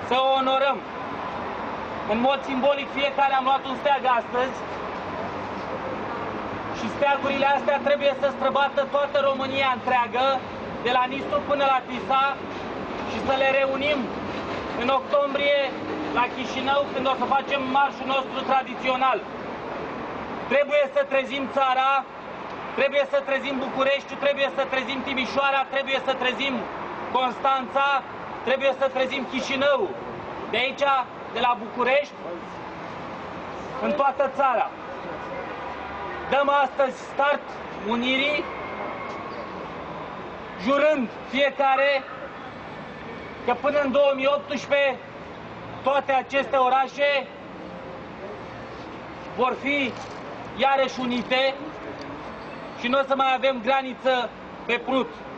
să o onorăm. În mod simbolic, fiecare am luat un steag astăzi și steagurile astea trebuie să străbată toată România întreagă, de la Nistru până la Tisa, și să le reunim în octombrie la Chișinău, când o să facem marșul nostru tradițional. Trebuie să trezim țara, trebuie să trezim Bucureștiul, trebuie să trezim Timișoara, trebuie să trezim Constanța, trebuie să trezim Chișinău. De aici, de la București, în toată țara. Dăm astăzi start unirii, jurând fiecare că până în 2018 toate aceste orașe vor fi iarăși unite și nu o să mai avem graniță pe Prut.